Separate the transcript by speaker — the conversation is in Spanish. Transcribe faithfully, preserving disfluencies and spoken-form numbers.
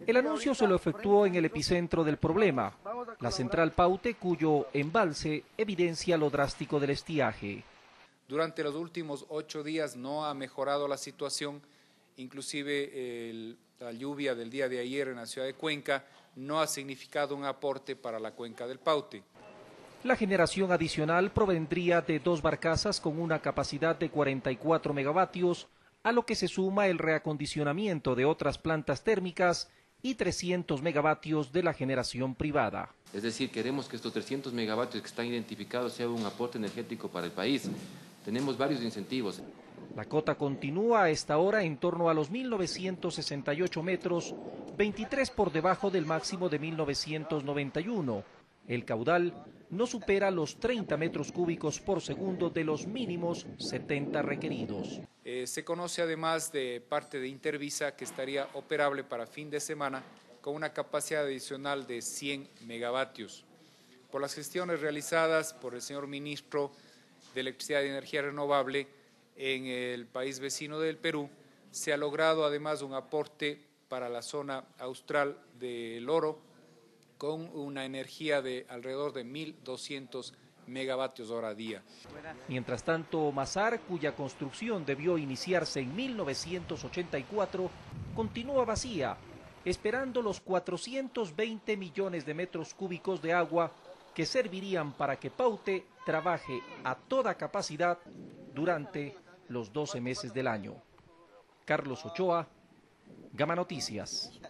Speaker 1: El anuncio se lo efectuó en el epicentro del problema, la central Paute, cuyo embalse evidencia lo drástico del estiaje.
Speaker 2: Durante los últimos ocho días no ha mejorado la situación, inclusive el, la lluvia del día de ayer en la ciudad de Cuenca no ha significado un aporte para la cuenca del Paute.
Speaker 1: La generación adicional provendría de dos barcazas con una capacidad de cuarenta y cuatro megavatios, a lo que se suma el reacondicionamiento de otras plantas térmicas y trescientos megavatios de la generación privada.
Speaker 3: Es decir, queremos que estos trescientos megavatios que están identificados sean un aporte energético para el país. Tenemos varios incentivos.
Speaker 1: La cota continúa a esta hora en torno a los mil novecientos sesenta y ocho metros, veintitrés por debajo del máximo de mil novecientos noventa y uno. El caudal no supera los treinta metros cúbicos por segundo de los mínimos setenta requeridos.
Speaker 2: Eh, se conoce además de parte de Intervisa que estaría operable para fin de semana con una capacidad adicional de cien megavatios. Por las gestiones realizadas por el señor ministro de Electricidad y Energía Renovable en el país vecino del Perú, se ha logrado además un aporte para la zona austral del Oro con una energía de alrededor de mil doscientos megavatios hora día.
Speaker 1: Mientras tanto, Mazar, cuya construcción debió iniciarse en mil novecientos ochenta y cuatro, continúa vacía, esperando los cuatrocientos veinte millones de metros cúbicos de agua que servirían para que Paute trabaje a toda capacidad durante los doce meses del año. Carlos Ochoa, Gama Noticias.